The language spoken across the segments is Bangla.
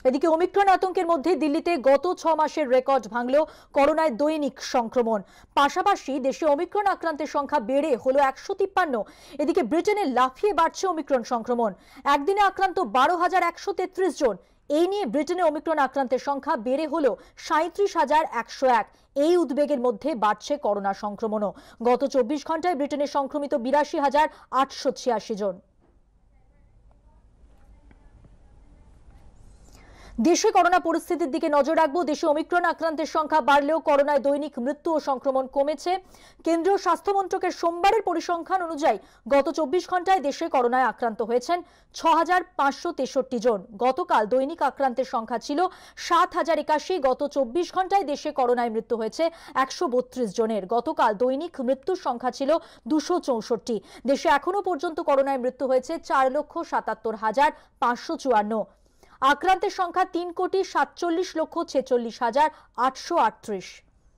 এদিকে ওমিক্রন আতঙ্কের মধ্যে দিল্লিতে গত 6 মাসের রেকর্ড ভাঙল করোনায় দৈনিক সংক্রমণ। পাশাপাশি দেশে ওমিক্রন আক্রান্তের সংখ্যা বেড়ে হলো 153। এদিকে ব্রিটেনে লাফিয়ে বাড়ছে ওমিক্রন সংক্রমণ। একদিনে আক্রান্ত 12,133 জন। এই নিয়ে ব্রিটেনে ওমিক্রন আক্রান্তের সংখ্যা বেড়ে হলো 37,101। এই উদ্বেগের মধ্যে বাড়ছে করোনা সংক্রমণও। গত 24 ঘন্টায় ব্রিটেনে সংক্রমিত 82,886 জন। দেশে করোনা পরিস্থিতির দিকে নজর রাখবো। দেশে ওমিক্রন আক্রান্তের সংখ্যা বাড়লেও করোনায় দৈনিক মৃত্যু ও সংক্রমণ কমেছে। কেন্দ্রীয় স্বাস্থ্য মন্ত্রকের সোমবারের পরিসংখ্যান অনুযায়ী গত 24 ঘন্টায় দেশে করোনায় আক্রান্ত হয়েছেন 6,563 জন। গতকাল দৈনিক আক্রান্তের সংখ্যা ছিল 7,081। গত 24 ঘন্টায় দেশে করোনায় মৃত্যু হয়েছে 132 জনের। গতকাল দৈনিক মৃত্যুর সংখ্যা ছিল 264। দেশে এখনো পর্যন্ত করোনায় মৃত্যু হয়েছে 4,77,554। আক্রান্তের সংখ্যা 3,47,46,838।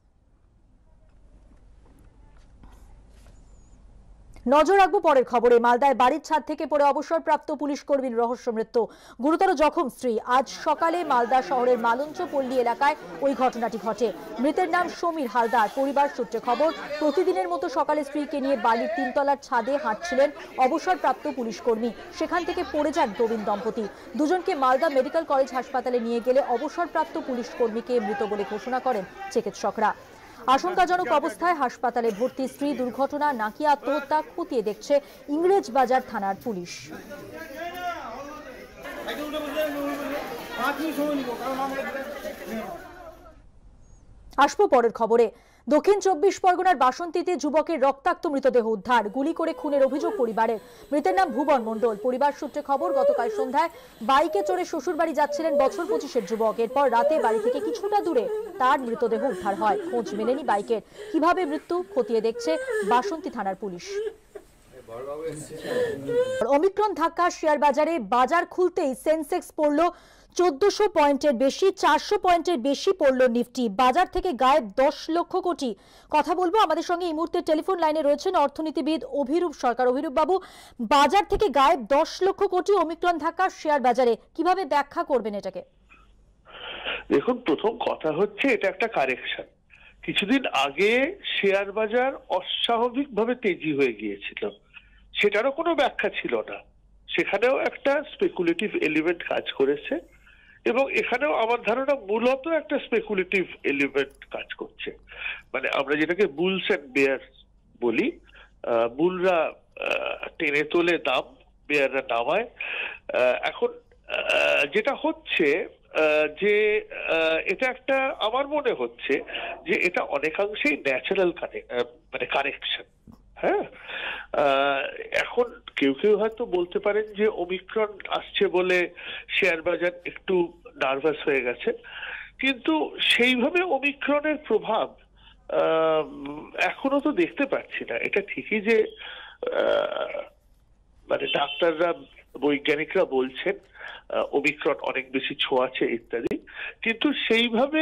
নজর রাখবো পরের খবরে। মালদায় বাড়ির ছাদ থেকে পড়ে অবসরপ্রাপ্ত পুলিশ কর্মীর রহস্য মৃত্যু, গুরুতর জখম স্ত্রী। আজ সকালে মালদা শহরের মালঞ্চ পল্লী এলাকায় ওই ঘটনাটি ঘটে। মৃতের নাম সমীর হালদার। পরিবার সূত্রে খবর, প্রতিদিনের মতো সকালে স্ত্রীকে নিয়ে বালির 3 তলার ছাদে হাঁটছিলেন অবসরপ্রাপ্ত পুলিশ কর্মী। সেখান থেকে পড়ে যান প্রবীণ দম্পতি। দুজনকে মালদা মেডিকেল কলেজ হাসপাতালে নিয়ে গেলে অবসরপ্রাপ্ত পুলিশ কর্মীকে মৃত বলে ঘোষণা করেন চিকিৎসকরা। আশঙ্কাজনক অবস্থায় হাসপাতালে ভর্তি স্ত্রী। দুর্ঘটনা নাকি আত্মহত্যা খতিয়ে দেখছে ইংরেজবাজার থানার পুলিশ। আসবো পরের খবরে। দক্ষিণ 24 পরগনার বাসন্তীতে যুবকের রক্তাক্ত মৃতদেহ উদ্ধার। গুলি করে খুনের অভিযোগ পরিবারের। মৃতের নাম ভুবন মণ্ডল। পরিবার সূত্রে খবর, গতকাল সন্ধ্যায় বাইকে চড়ে শ্বশুরবাড়ি যাচ্ছিলেন বছর 25-এর যুবক। এরপর রাতে বাড়ি থেকে কিছুটা দূরে তার মৃতদেহ উদ্ধার হয়। খোঁজ মেলেনি বাইকের। কিভাবে মৃত্যু খতিয়ে দেখছে বাসন্তী থানার পুলিশ। ওমিক্রন ধাক্কা শেয়ার বাজারে। বাজার খুলতেই সেন্সেক্স পড়ল 1400 পয়েন্টের বেশি, 400 পয়েন্টের বেশি পড়ল নিফটি। বাজার থেকে গায়েব 10 লক্ষ কোটি। কথা বলবো, আমাদের সঙ্গে এই মুহূর্তে টেলিফোন লাইনে রয়েছেন অর্থনীতিবিদ অভিরূপ সরকার। অভিরূপ বাবু, বাজার থেকে গায়েব 10 লক্ষ কোটি ওমিক্রন ধাক্কা শেয়ার বাজারে, কিভাবে ব্যাখ্যা করবেন এটাকে? দেখুন, প্রথম কথা হচ্ছে এটা একটা কারেকশন। কিছুদিন আগে শেয়ার বাজার অস্বাভাবিকভাবে তেজি হয়ে গিয়েছিল, সেটারও কোনো ব্যাখ্যা ছিল না। সেখানেও একটা স্পেকুলেটিভ এলিমেন্ট কাজ করেছে এবং এখানেও আমার ধারণা মূলত একটা স্পেকুলেটিভ এলিমেন্ট কাজ করছে। মানে আমরা যেটাকে বুলস এন্ড বেয়ার বলি, বুলরা টেনে তোলে দাম, বেয়াররা নামায়। এখন যেটা হচ্ছে যে এটা একটা, আমার মনে হচ্ছে যে এটা অনেকাংশেই ন্যাচারাল মানে কারেকশন। হ্যাঁ, এখন কেউ কেউ হয়তো বলতে পারেন যে ওমিক্রন আসছে বলে শেয়ার বাজার একটু নার্ভাস হয়ে গেছে, কিন্তু সেইভাবে ওমিক্রনের প্রভাব এখনো তো দেখতে পাচ্ছি না। এটা ঠিকই যে মানে ডাক্তাররা, বৈজ্ঞানিকরা বলছেন ওমিক্রন অনেক বেশি ছোঁয়াছে ইত্যাদি, কিন্তু সেইভাবে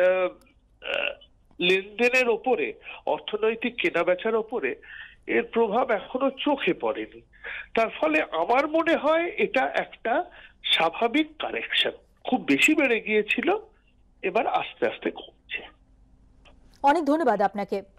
লেনদেনের ওপরে, অর্থনৈতিক কেনাবেচার ওপরে এর প্রভাব এখনো চোখে পড়েনি। তার ফলে আমার মনে হয় এটা একটা স্বাভাবিক কারেকশন। খুব বেশি বেড়ে গিয়েছিল, এবার আস্তে আস্তে কমছে। অনেক ধন্যবাদ আপনাকে।